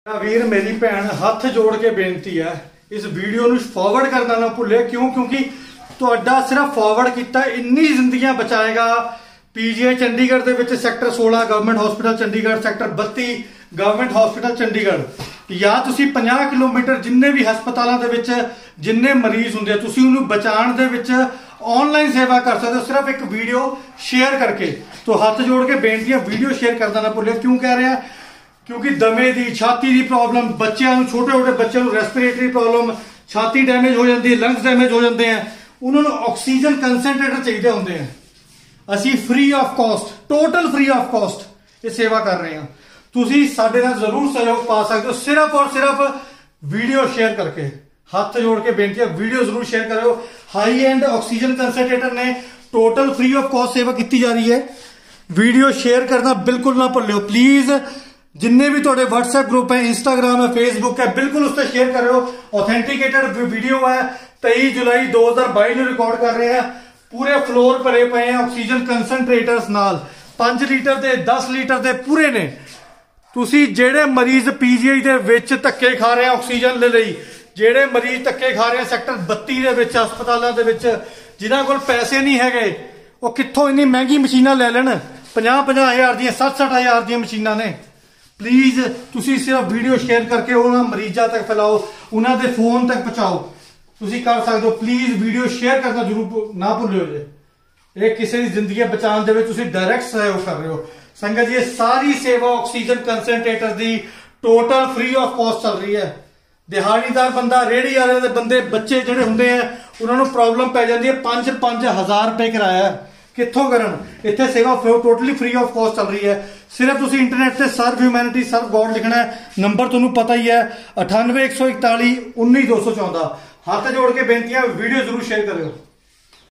वीर मेरी भैन हथ जोड़ के बेनती है इस वीडियो ਨੂੰ फॉरवर्ड करना ना भुल्ले क्यों क्योंकि ਤੁਹਾਡਾ सिर्फ फॉरवर्ड किया इन्नी जिंदगियां बचाएगा। पीजीआई चंडीगढ़ ਦੇ ਵਿੱਚ sector 16 government hospital Chandigarh sector 32 government hospital Chandigarh ਜਾਂ ਤੁਸੀਂ 50 ਕਿਲੋਮੀਟਰ ਜਿੰਨੇ ਵੀ ਹਸਪਤਾਲਾਂ ਦੇ ਵਿੱਚ ਜਿੰਨੇ ਮਰੀਜ਼ ਹੁੰਦੇ ਆ ਤੁਸੀਂ ਉਹਨੂੰ ਬਚਾਉਣ ਦੇ ਵਿੱਚ ऑनलाइन सेवा कर सकते हो सिर्फ एक वीडियो शेयर करके। तो हाथ जोड़ के बेनती है वीडियो शेयर करना ना भुल्लियो। क्यों कह रहे हैं क्योंकि दमे की छाती की प्रॉब्लम बच्चों छोटे छोटे बच्चों रेस्पिरेटरी प्रॉब्लम छाती डैमेज हो जाती है लंग्स डैमेज हो जाते हैं उन्होंने ऑक्सीजन कंसनट्रेटर चाहिए होंगे हैं। असी free of cost total free of cost ये सेवा कर रहे हैं। तुसी साडे नाल जरूर सहयोग पा सकते हो सिर्फ और सिर्फ वीडियो शेयर करके। हाथ जोड़ के बेनती है वीडियो जरूर शेयर करो। हाई एंड ऑक्सीजन कंसनट्रेटर ने टोटल फ्री ऑफ कॉस्ट सेवा की जा रही है। वीडियो शेयर करना बिल्कुल ना भूलियो प्लीज। जिन्ने भी थोड़े व्हाट्सएप ग्रुप है इंस्टाग्राम है फेसबुक है बिल्कुल उस पर शेयर करो। ऑथेंटिकेटेड वीडियो है 23 जुलाई 2022 में रिकॉर्ड कर रहे हैं। पूरे फ्लोर भरे पे हैं ऑक्सीजन कंसनट्रेटर्स नाल 5 लीटर के 10 लीटर के पूरे ने। तुसी जेड़े मरीज पीजीआई दे विच धक्के खा रहे हैं ऑक्सीजन ले लई ਜਿਹੜੇ ਮਰੀਜ਼ ਧੱਕੇ ਖਾ ਰਹੇ ਸੈਕਟਰ 32 ਦੇ ਵਿੱਚ ਹਸਪਤਾਲਾਂ ਦੇ ਵਿੱਚ ਜਿਨ੍ਹਾਂ ਕੋਲ ਪੈਸੇ ਨਹੀਂ ਹੈਗੇ ਉਹ ਕਿੱਥੋਂ ਇੰਨੀ ਮਹਿੰਗੀ ਮਸ਼ੀਨਾਂ ਲੈ ਲੈਣ 50-50 ਹਜ਼ਾਰ ਦੀਆਂ 60-60 ਹਜ਼ਾਰ ਦੀਆਂ ਮਸ਼ੀਨਾਂ ਨੇ। ਪਲੀਜ਼ ਤੁਸੀਂ ਸਿਰਫ ਵੀਡੀਓ ਸ਼ੇਅਰ ਕਰਕੇ ਉਹਨਾਂ ਮਰੀਜ਼ਾਂ ਤੱਕ ਫੈਲਾਓ ਉਹਨਾਂ ਦੇ ਫੋਨ ਤੱਕ ਪਹੁੰਚਾਓ। ਤੁਸੀਂ ਕਰ ਸਕਦੇ ਹੋ ਪਲੀਜ਼ ਵੀਡੀਓ ਸ਼ੇਅਰ ਕਰਨਾ ਜ਼ਰੂਰ ਨਾ ਭੁੱਲਿਓ ਜੇ। ਇਹ ਕਿਸੇ ਦੀ ਜ਼ਿੰਦਗੀ ਬਚਾਉਣ ਦੇ ਵਿੱਚ ਤੁਸੀਂ ਡਾਇਰੈਕਟ ਸਹਿਯੋਗ ਕਰ ਰਹੇ ਹੋ। ਸੰਗਤ ਜੀ ਇਹ ਸਾਰੀ ਸੇਵਾ ਆਕਸੀਜਨ ਕੰਸਨਟ੍ਰੇਟਰ ਦੀ ਟੋਟਲ ਫ੍ਰੀ ਆਫ ਕਾਸਟ ਚੱਲ ਰਹੀ ਹੈ। ਦਿਹਾੜੀਦਾਰ ਬੰਦਾ ਰੇਹੜੀ ਵਾਲੇ ਦੇ ਬੰਦੇ ਬੱਚੇ ਜਿਹੜੇ ਹੁੰਦੇ ਆ ਉਹਨਾਂ ਨੂੰ ਪ੍ਰੋਬਲਮ ਪੈ ਜਾਂਦੀ ਹੈ 5-5 ਹਜ਼ਾਰ ਰੁਪਏ ਕਿਰਾਇਆ ਕਿੱਥੋਂ ਕਰਨ। ਇੱਥੇ ਸੇਵਾ ਟੋਟਲੀ ਫ੍ਰੀ ਆਫ ਕਾਸਟ ਚੱਲ ਰਹੀ ਹੈ। ਸਿਰਫ ਤੁਸੀਂ ਇੰਟਰਨੈਟ ਤੇ ਸਰਵ ਹਿਊਮੈਨਿਟੀ ਸਰਵ ਗੋਡ ਲਿਖਣਾ ਹੈ। ਨੰਬਰ ਤੁਹਾਨੂੰ ਪਤਾ ਹੀ ਹੈ 98 141 19 214। ਹੱਥ ਜੋੜ ਕੇ ਬੇਨਤੀ ਹੈ ਵੀਡੀਓ ਜ਼ਰੂਰ ਸ਼ੇਅਰ ਕਰਿਓ।